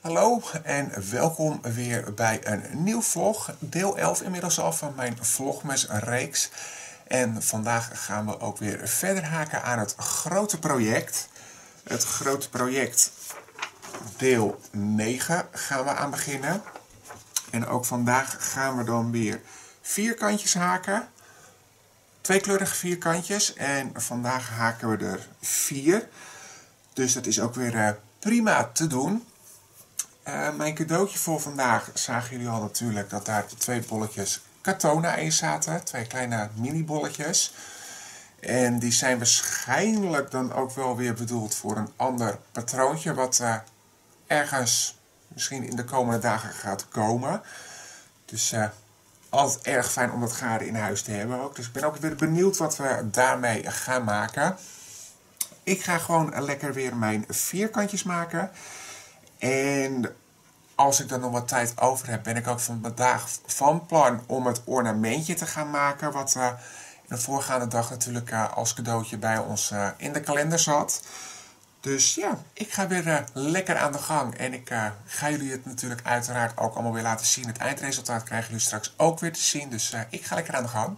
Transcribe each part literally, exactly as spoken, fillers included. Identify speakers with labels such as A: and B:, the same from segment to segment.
A: Hallo en welkom weer bij een nieuw vlog, deel elf inmiddels al van mijn vlogmasreeks. En vandaag gaan we ook weer verder haken aan het grote project. Het grote project deel negen gaan we aan beginnen. En ook vandaag gaan we dan weer vierkantjes haken. Tweekleurige vierkantjes en vandaag haken we er vier. Dus dat is ook weer uh, prima te doen. Uh, mijn cadeautje voor vandaag zagen jullie al natuurlijk dat daar twee bolletjes Katona in zaten. Twee kleine mini bolletjes. En die zijn waarschijnlijk dan ook wel weer bedoeld voor een ander patroontje wat uh, ergens misschien in de komende dagen gaat komen. Dus uh, altijd erg fijn om dat garen in huis te hebben ook. Dus ik ben ook weer benieuwd wat we daarmee gaan maken. Ik ga gewoon lekker weer mijn vierkantjes maken. En als ik dan nog wat tijd over heb, ben ik ook vandaag van plan om het ornamentje te gaan maken. Wat uh, in de voorgaande dag natuurlijk uh, als cadeautje bij ons uh, in de kalender zat. Dus ja, ik ga weer uh, lekker aan de gang. En ik uh, ga jullie het natuurlijk uiteraard ook allemaal weer laten zien. Het eindresultaat krijgen jullie straks ook weer te zien. Dus uh, ik ga lekker aan de gang.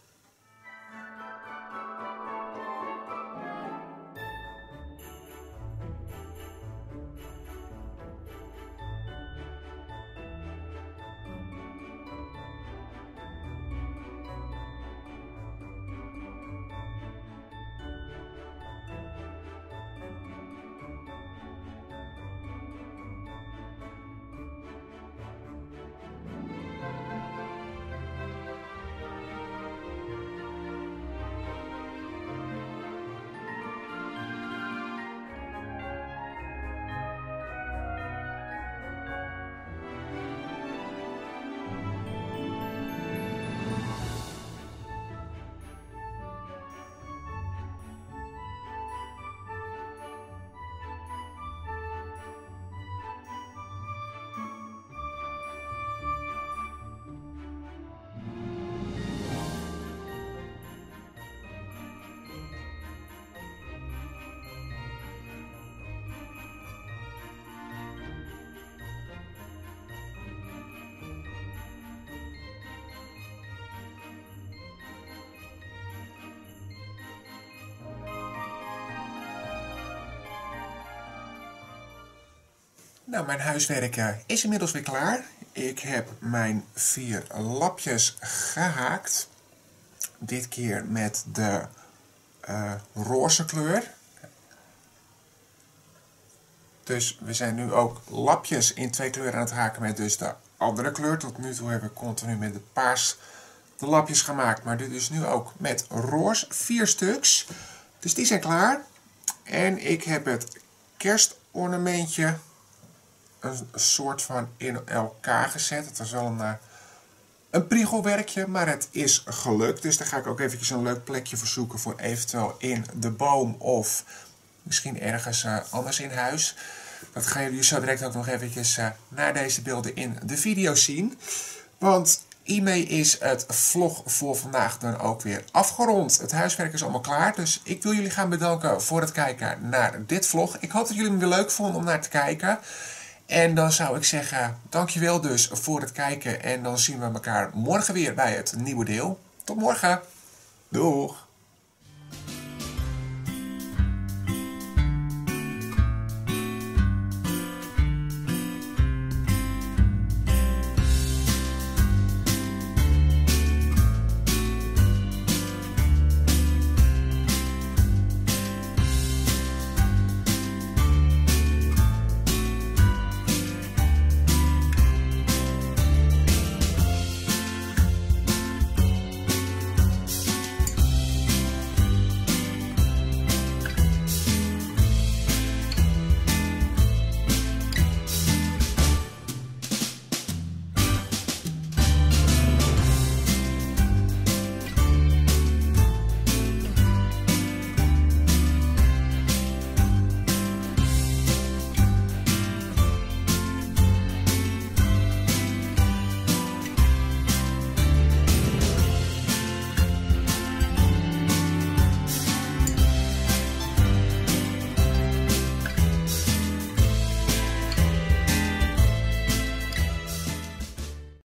A: Nou, mijn huiswerk uh, is inmiddels weer klaar. Ik heb mijn vier lapjes gehaakt. Dit keer met de uh, roze kleur. Dus we zijn nu ook lapjes in twee kleuren aan het haken met dus de andere kleur. Tot nu toe hebben we continu met de paars de lapjes gemaakt. Maar dit is nu ook met roze. Vier stuks. Dus die zijn klaar. En ik heb het kerstornamentje een soort van in elkaar gezet. Het was wel een, een priegelwerkje, maar het is gelukt. Dus daar ga ik ook eventjes een leuk plekje voor zoeken voor eventueel in de boom of misschien ergens uh, anders in huis. Dat gaan jullie zo direct ook nog eventjes uh, naar deze beelden in de video zien. Want hiermee is het vlog voor vandaag dan ook weer afgerond. Het huiswerk is allemaal klaar, dus ik wil jullie gaan bedanken voor het kijken naar dit vlog. Ik hoop dat jullie hem weer leuk vonden om naar te kijken. En dan zou ik zeggen, dankjewel dus voor het kijken. En dan zien we elkaar morgen weer bij het nieuwe deel. Tot morgen. Doeg!